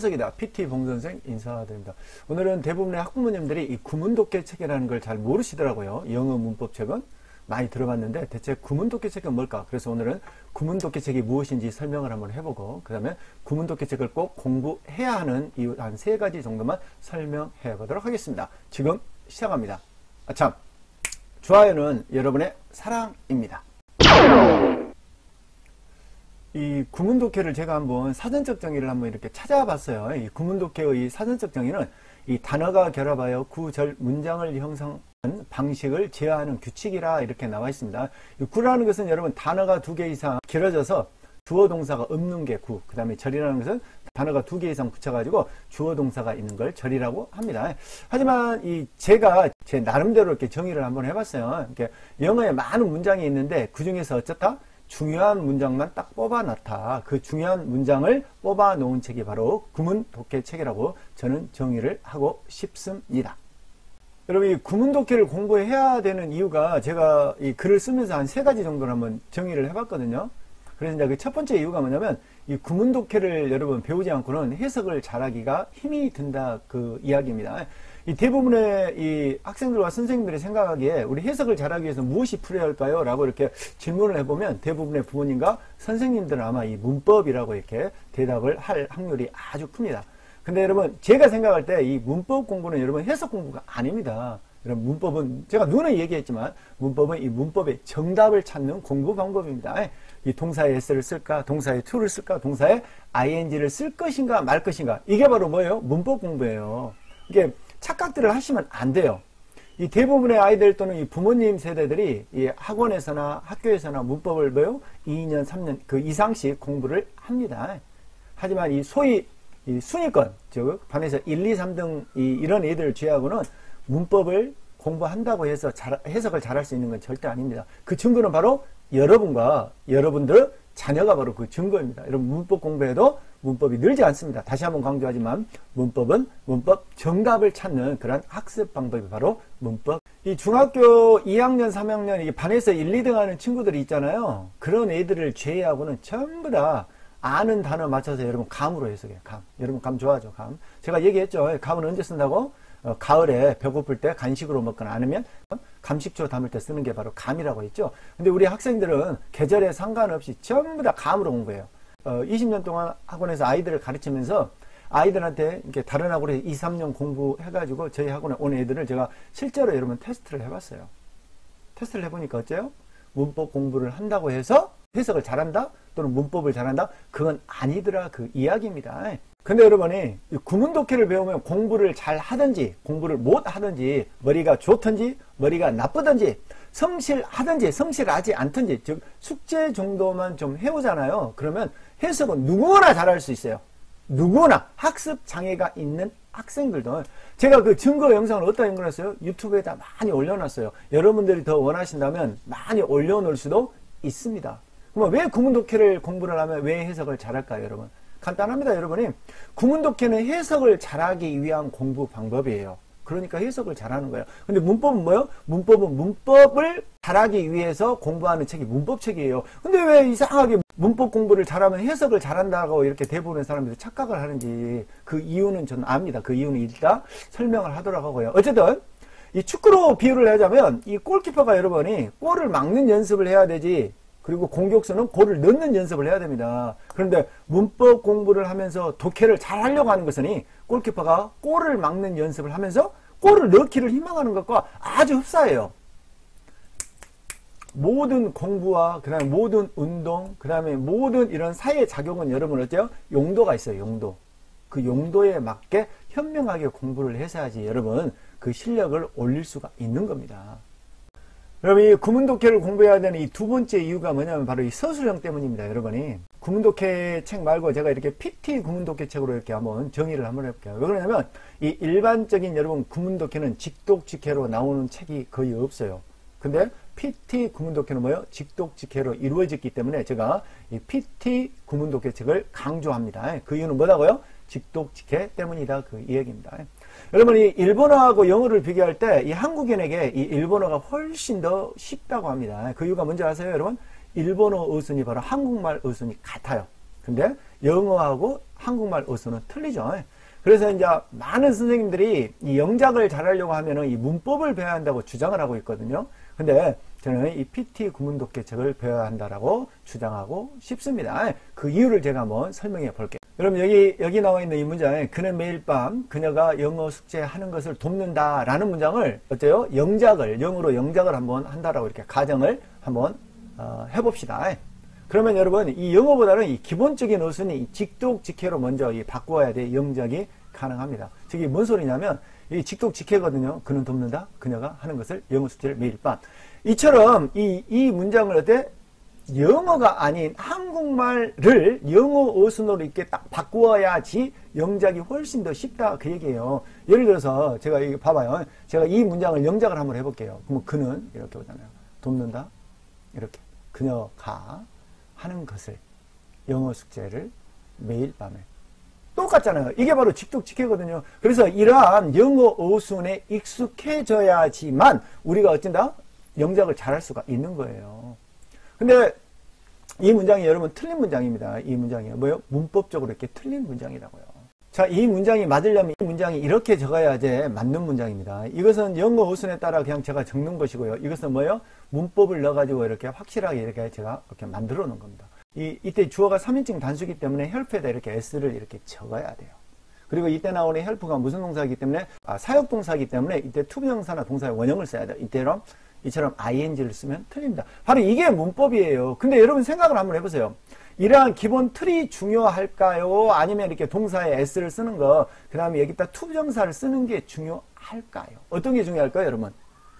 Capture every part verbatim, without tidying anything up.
초석이다. 피티 봉선생 인사드립니다. 오늘은 대부분의 학부모님들이 이 구문독해책이라는 걸 잘 모르시더라고요. 영어 문법책은 많이 들어봤는데 대체 구문독해책은 뭘까? 그래서 오늘은 구문독해책이 무엇인지 설명을 한번 해보고 그 다음에 구문독해책을 꼭 공부해야 하는 이유 한 세 가지 정도만 설명해 보도록 하겠습니다. 지금 시작합니다. 아, 참, 좋아요는 여러분의 사랑입니다. 이 구문독해를 제가 한번 사전적 정의를 한번 이렇게 찾아봤어요. 이 구문독해의 사전적 정의는 이 단어가 결합하여 구절 문장을 형성하는 방식을 제어하는 규칙이라 이렇게 나와 있습니다. 이 구라는 것은 여러분 단어가 두 개 이상 길어져서 주어 동사가 없는 게 구, 그 다음에 절이라는 것은 단어가 두 개 이상 붙여가지고 주어 동사가 있는 걸 절이라고 합니다. 하지만 이 제가 제 나름대로 이렇게 정의를 한번 해봤어요. 이렇게 영어에 많은 문장이 있는데 그 중에서 어쩌다 중요한 문장만 딱 뽑아놨다. 그 중요한 문장을 뽑아 놓은 책이 바로 구문독해책이라고 저는 정의를 하고 싶습니다. 여러분, 이 구문독해를 공부해야 되는 이유가 제가 이 글을 쓰면서 한 세 가지 정도를 한번 정의를 해봤거든요. 그래서 이제 그 첫 번째 이유가 뭐냐면 이 구문독해를 여러분 배우지 않고는 해석을 잘하기가 힘이 든다 그 이야기입니다. 이 대부분의 이 학생들과 선생님들이 생각하기에 우리 해석을 잘하기 위해서 무엇이 풀어야 할까요? 라고 이렇게 질문을 해보면 대부분의 부모님과 선생님들은 아마 이 문법이라고 이렇게 대답을 할 확률이 아주 큽니다. 근데 여러분, 제가 생각할 때 이 문법 공부는 여러분 해석 공부가 아닙니다. 여러분, 문법은 제가 누누이 얘기했지만 문법은 이 문법의 정답을 찾는 공부 방법입니다. 이 동사의 s를 쓸까, 동사의 to를 쓸까, 동사의 ing를 쓸 것인가 말 것인가, 이게 바로 뭐예요? 문법 공부예요. 이게 착각들을 하시면 안 돼요. 이 대부분의 아이들 또는 이 부모님 세대들이 이 학원에서나 학교에서나 문법을 뭐요? 이 년, 삼 년 그 이상씩 공부를 합니다. 하지만 이 소위 이 순위권, 즉 반에서 일, 이, 삼 등 이, 이런 애들을 제외하고는 문법을 공부한다고 해서 잘, 해석을 잘할 수 있는 건 절대 아닙니다. 그 증거는 바로 여러분과 여러분들 자녀가 바로 그 증거입니다. 여러분, 문법 공부해도 문법이 늘지 않습니다. 다시 한번 강조하지만 문법은 문법 정답을 찾는 그런 학습 방법이 바로 문법. 이 중학교 이 학년, 삼 학년 이 반에서 일, 이 등 하는 친구들이 있잖아요. 그런 애들을 제외하고는 전부 다 아는 단어 맞춰서 여러분 감으로 해석해요. 감. 여러분 감 좋아하죠? 감. 제가 얘기했죠. 감은 언제 쓴다고? 어, 가을에 배고플 때 간식으로 먹거나 아니면 감식초 담을 때 쓰는 게 바로 감이라고 했죠. 근데 우리 학생들은 계절에 상관없이 전부 다 감으로 공부해요. 어, 이십 년 동안 학원에서 아이들을 가르치면서 아이들한테 이렇게 다른 학원에 이, 삼 년 공부해가지고 저희 학원에 온 애들을 제가 실제로 여러분 테스트를 해봤어요. 테스트를 해보니까 어째요? 문법 공부를 한다고 해서 해석을 잘한다? 또는 문법을 잘한다? 그건 아니더라 그 이야기입니다. 근데 여러분이 구문독해를 배우면 공부를 잘 하든지 공부를 못 하든지 머리가 좋든지 머리가 나쁘든지 성실하든지 성실하지 않든지 즉 숙제 정도만 좀 해오잖아요. 그러면 해석은 누구나 잘할 수 있어요. 누구나 학습 장애가 있는 학생들도. 제가 그 증거 영상을 어디다 연결했어요? 유튜브에다 많이 올려놨어요. 여러분들이 더 원하신다면 많이 올려놓을 수도 있습니다. 그러면 왜 구문독해를 공부를 하면 왜 해석을 잘할까요, 여러분? 간단합니다, 여러분이. 구문독해는 해석을 잘하기 위한 공부 방법이에요. 그러니까 해석을 잘하는 거예요. 근데 문법은 뭐예요? 문법은 문법을 잘하기 위해서 공부하는 책이 문법책이에요. 근데 왜 이상하게 문법 공부를 잘하면 해석을 잘한다고 이렇게 대부분의 사람들이 착각을 하는지 그 이유는 저는 압니다. 그 이유는 일단 설명을 하도록 하고요. 어쨌든 이 축구로 비유를 하자면 이 골키퍼가 여러분이 골을 막는 연습을 해야 되지, 그리고 공격수는 골을 넣는 연습을 해야 됩니다. 그런데 문법 공부를 하면서 독해를 잘 하려고 하는 것은 이 골키퍼가 골을 막는 연습을 하면서 골을 넣기를 희망하는 것과 아주 흡사해요. 모든 공부와 그 다음에 모든 운동, 그 다음에 모든 이런 사회 작용은 여러분 어때요? 용도가 있어요. 용도. 그 용도에 맞게 현명하게 공부를 해서야지 여러분 그 실력을 올릴 수가 있는 겁니다. 여러분, 이 구문독해를 공부해야 되는 이 두 번째 이유가 뭐냐면 바로 이 서술형 때문입니다. 여러분이 구문독해 책 말고 제가 이렇게 피티 구문독해 책으로 이렇게 한번 정의를 한번 해볼게요. 왜 그러냐면 이 일반적인 여러분 구문독해는 직독직해로 나오는 책이 거의 없어요. 근데 피티 구문독해는 뭐예요? 직독직해로 이루어졌기 때문에 제가 이 피티 구문독해 책을 강조합니다. 그 이유는 뭐라고요? 직독직해 때문이다 그 이야기입니다. 여러분이 일본어하고 영어를 비교할 때 이 한국인에게 이 일본어가 훨씬 더 쉽다고 합니다. 그 이유가 뭔지 아세요, 여러분? 일본어 어순이 바로 한국말 어순이 같아요. 근데 영어하고 한국말 어수는 틀리죠. 그래서 이제 많은 선생님들이 이 영작을 잘하려고 하면은 이 문법을 배워야 한다고 주장을 하고 있거든요. 근데 저는 이 피티 구문독해책을 배워야 한다라고 주장하고 싶습니다. 그 이유를 제가 한번 설명해 볼게요. 여러분 여기 여기 나와 있는 이 문장에 그는 매일 밤 그녀가 영어 숙제하는 것을 돕는다 라는 문장을 어때요? 영작을 영어로 영작을 한번 한다라고 이렇게 가정을 한번 어, 해봅시다. 그러면 여러분 이 영어보다는 이 기본적인 어순이 이 직독직해로 먼저 이 바꾸어야 돼 영작이 가능합니다. 저기 뭔 소리냐면 이 직독직해거든요. 그는 돕는다. 그녀가 하는 것을 영어 숙제를 매일 밤. 이처럼 이, 이 문장을 어때? 영어가 아닌 한국말을 영어 어순으로 이렇게 딱 바꾸어야지 영작이 훨씬 더 쉽다 그 얘기예요. 예를 들어서 제가 이거 봐봐요. 제가 이 문장을 영작을 한번 해볼게요. 그러면 그는 이렇게 오잖아요. 돕는다. 이렇게 그녀가 하는 것을 영어 숙제를 매일 밤에 똑같잖아요. 이게 바로 직독직해거든요. 그래서 이러한 영어 어순에 익숙해져야지만 우리가 어쩐다? 영작을 잘할 수가 있는 거예요. 근데 이 문장이 여러분 틀린 문장입니다. 이 문장이 뭐요? 문법적으로 이렇게 틀린 문장이라고요. 자, 이 문장이 맞으려면 이 문장이 이렇게 적어야지 맞는 문장입니다. 이것은 영어 어순에 따라 그냥 제가 적는 것이고요. 이것은 뭐예요? 문법을 넣어가지고 이렇게 확실하게 이렇게 제가 이렇게 만들어 놓은 겁니다. 이, 이때 주어가 삼 인칭 단수이기 때문에 헬프에다 이렇게 s를 이렇게 적어야 돼요. 그리고 이때 나오는 헬프가 무슨 동사이기 때문에, 아, 사역동사이기 때문에 이때 투부정사나 동사의 원형을 써야 돼요. 이때처럼, 이처럼 아이엔지를 쓰면 틀립니다. 바로 이게 문법이에요. 근데 여러분 생각을 한번 해보세요. 이러한 기본 틀이 중요할까요? 아니면 이렇게 동사에 s를 쓰는 거, 그 다음에 여기다 투부정사를 쓰는 게 중요할까요? 어떤 게 중요할까요, 여러분?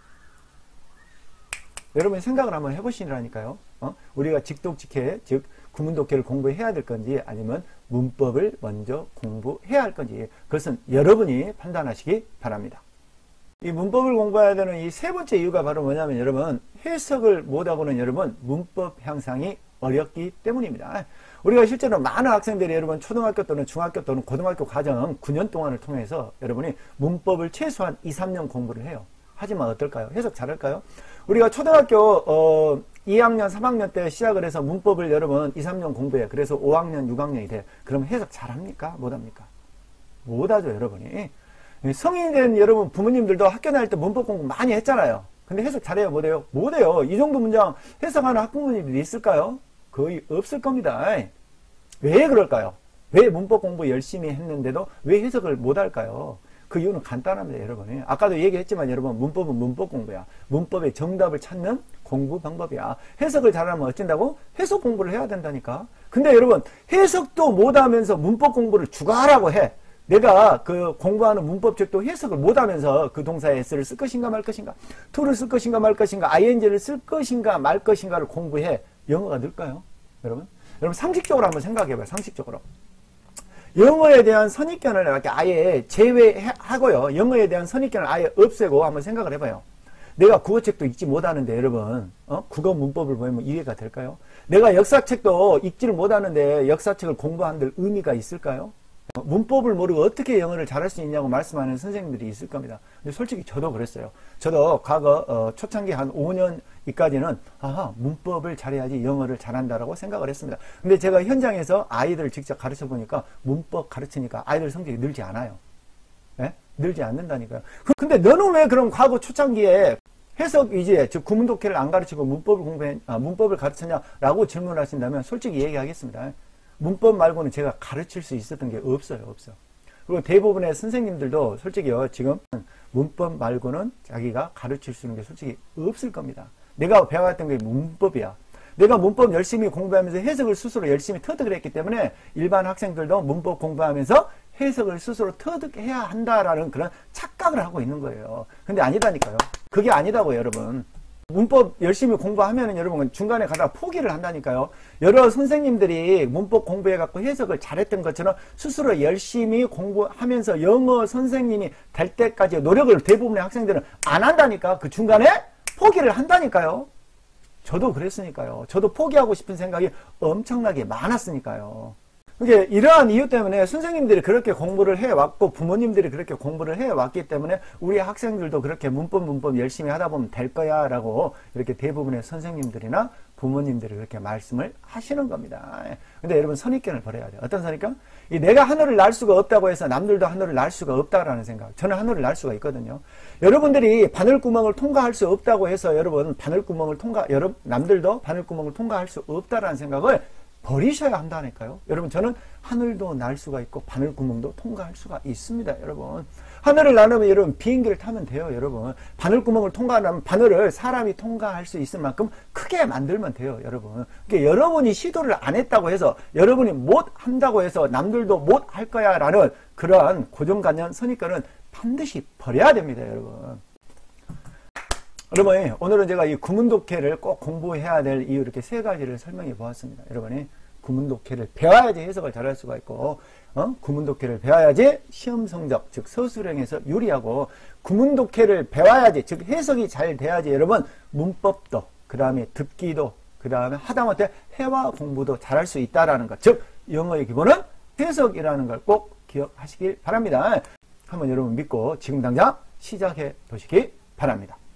여러분 생각을 한번 해보시라니까요. 어? 우리가 직독직해, 즉 구문독해를 공부해야 될 건지 아니면 문법을 먼저 공부해야 할 건지 그것은 여러분이 판단하시기 바랍니다. 이 문법을 공부해야 되는 이 세 번째 이유가 바로 뭐냐면 여러분 해석을 못하고는 여러분 문법 향상이 어렵기 때문입니다. 우리가 실제로 많은 학생들이 여러분 초등학교 또는 중학교 또는 고등학교 과정 구 년 동안을 통해서 여러분이 문법을 최소한 이, 삼 년 공부를 해요. 하지만 어떨까요? 해석 잘할까요? 우리가 초등학교 어, 이 학년, 삼 학년 때 시작을 해서 문법을 여러분 이, 삼 년 공부해요. 그래서 오 학년, 육 학년이 돼. 그럼 해석 잘합니까? 못합니까? 못하죠, 여러분이. 성인이 된 여러분 부모님들도 학교 다닐 때 문법 공부 많이 했잖아요. 근데 해석 잘해요? 못해요? 못해요. 이 정도 문장 해석하는 학부모님들이 있을까요? 거의 없을 겁니다. 왜 그럴까요? 왜 문법 공부 열심히 했는데도 왜 해석을 못할까요? 그 이유는 간단합니다, 여러분이. 아까도 얘기했지만 여러분 문법은 문법 공부야. 문법의 정답을 찾는 공부 방법이야. 해석을 잘하면 어쩐다고? 해석 공부를 해야 된다니까. 근데 여러분 해석도 못하면서 문법 공부를 주가라고 해. 내가 그 공부하는 문법책도 해석을 못하면서 그 동사의 s를 쓸 것인가 말 것인가, to를 쓸 것인가 말 것인가, 아이엔지를 쓸 것인가 말 것인가를 공부해. 영어가 늘까요? 여러분? 여러분 상식적으로 한번 생각해봐요. 상식적으로. 영어에 대한 선입견을 이렇게 아예 제외하고요. 영어에 대한 선입견을 아예 없애고 한번 생각을 해봐요. 내가 국어책도 읽지 못하는데 여러분 어? 국어 문법을 보면 이해가 될까요? 내가 역사책도 읽지를 못하는데 역사책을 공부하는 데 의미가 있을까요? 문법을 모르고 어떻게 영어를 잘할 수 있냐고 말씀하는 선생님들이 있을 겁니다. 근데 솔직히 저도 그랬어요. 저도 과거 어, 초창기 한 오 년까지는 아하 문법을 잘해야지 영어를 잘한다라고 생각을 했습니다. 근데 제가 현장에서 아이들을 직접 가르쳐 보니까 문법 가르치니까 아이들 성적이 늘지 않아요. 네? 늘지 않는다니까요. 근데 너는 왜 그럼 과거 초창기에 해석 위주의 즉 구문독해를 안 가르치고 문법을 공부해 아, 문법을 가르쳤냐라고 질문하신다면 솔직히 얘기하겠습니다. 문법 말고는 제가 가르칠 수 있었던 게 없어요. 없어. 그리고 대부분의 선생님들도 솔직히요. 지금 문법 말고는 자기가 가르칠 수 있는 게 솔직히 없을 겁니다. 내가 배워왔던 게 문법이야. 내가 문법 열심히 공부하면서 해석을 스스로 열심히 터득을 했기 때문에 일반 학생들도 문법 공부하면서 해석을 스스로 터득해야 한다라는 그런 착각을 하고 있는 거예요. 근데 아니다니까요. 그게 아니다고 여러분. 문법 열심히 공부하면은 여러분 중간에 가다가 포기를 한다니까요. 여러 선생님들이 문법 공부해갖고 해석을 잘했던 것처럼 스스로 열심히 공부하면서 영어 선생님이 될 때까지 노력을 대부분의 학생들은 안 한다니까. 그 중간에 포기를 한다니까요. 저도 그랬으니까요. 저도 포기하고 싶은 생각이 엄청나게 많았으니까요. 그게 이러한 이유 때문에 선생님들이 그렇게 공부를 해왔고 부모님들이 그렇게 공부를 해왔기 때문에 우리 학생들도 그렇게 문법 문법 열심히 하다 보면 될 거야 라고 이렇게 대부분의 선생님들이나 부모님들이 그렇게 말씀을 하시는 겁니다. 근데 여러분 선입견을 버려야 돼요. 어떤 선입견? 이 내가 하늘을 날 수가 없다고 해서 남들도 하늘을 날 수가 없다라는 생각. 저는 하늘을 날 수가 있거든요. 여러분들이 바늘구멍을 통과할 수 없다고 해서 여러분 바늘구멍을 통과, 여러분 남들도 바늘구멍을 통과할 수 없다라는 생각을 버리셔야 한다니까요. 여러분 저는 하늘도 날 수가 있고 바늘구멍도 통과할 수가 있습니다. 여러분 하늘을 나르면 여러분 비행기를 타면 돼요. 여러분 바늘구멍을 통과하면 바늘을 사람이 통과할 수 있을 만큼 크게 만들면 돼요. 여러분 그러니까 여러분이 시도를 안 했다고 해서 여러분이 못 한다고 해서 남들도 못 할 거야 라는 그러한 고정관념 선입견은 반드시 버려야 됩니다. 여러분 여러분 오늘은 제가 이 구문독해를 꼭 공부해야 될 이유 이렇게 세 가지를 설명해 보았습니다. 여러분이 구문독해를 배워야지 해석을 잘할 수가 있고 어? 구문독해를 배워야지 시험 성적 즉 서술형에서 유리하고 구문독해를 배워야지 즉 해석이 잘 돼야지 여러분 문법도 그 다음에 듣기도 그 다음에 하다못해 회화 공부도 잘할 수 있다라는 것 즉 영어의 기본은 해석이라는 걸 꼭 기억하시길 바랍니다. 한번 여러분 믿고 지금 당장 시작해 보시기 바랍니다.